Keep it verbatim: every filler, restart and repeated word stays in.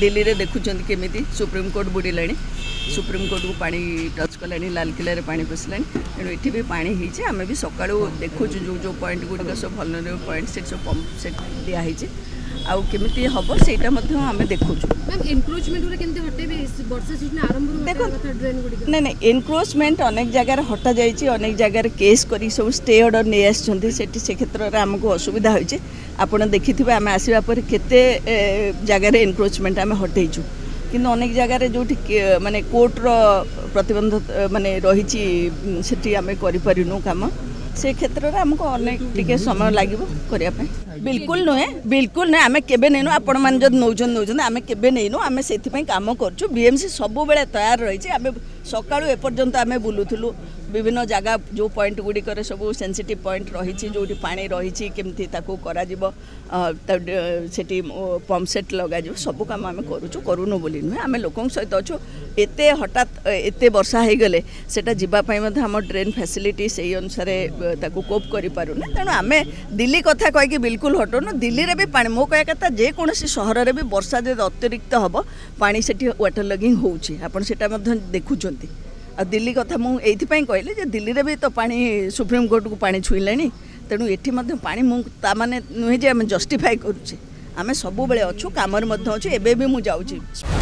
दिल्ली रे देखुचंती केमिति सुप्रीम कोर्ट बुड़िला सुप्रीम कोर्ट को पानी टच कला लालकिले पानी पशिला तेणु ये भी पानी होती आम भी सका देखु जो जो पॉइंट गुड़िक सब भल पॉइंट से सब पंप सेट दिखाई आउ केमिति हम से देखु नहीं नहीं एनक्रोचमेंट अनेक जगार हटा जाइए अनेक जगार केस कर सब स्टे ऑर्डर नहीं आसी से क्षेत्र में आमको असुविधा होती आपड़ देखि आम आसवा पर केते जगार एनक्रोचमेंट आम हटेचु किंतु अनेक जगार जो माने कोर्टर प्रतिबंध माने रही से आम करूँ काम से क्षेत्र में आमको अनेक टिके समय लगे करने बिल्कुल नुहे बिल्कुल नुहे आम के नहींनु आपण मैंने जब नौन नौन आम के नहींनु आम से कम करूँ बीएमसी सब बेले तैयार रही आम सका एपर्यंत आम बुलूलु विभिन्न जगह जो पॉइंट गुड़िक सब सेंसिटिव पॉइंट रही जो पानी रही केमती सेठी पंप सेट लग सब कम आम करूँ करूनु बोली नुहे आम लोक सहित अच्छु एत हठात एत वर्षा हो गले सेटा जीवाई आम ड्रेन फैसिलिटी से अनुसार कोप करूँ तेणु आम दिल्ली कथा कहीकि बिल्कुल हटोन दिल्ली रे भी पानी मो कह कथा जेकोसी सहर में भी वर्षा जब अतिरिक्त हम पानी से वाटर लगिंग होची आपण सेटा देखुंत आ दिल्ली कथा मुझे कहली जे दिल्ली रे भी तो पानी सुप्रीम कोर्ट को पानी छुईला तेणु ये पानी मुझे नुहे जे आम जस्टिफाई करुचे आम सब बेले अच्छु कम अच्छु एबे भी मुझे जाऊँगी।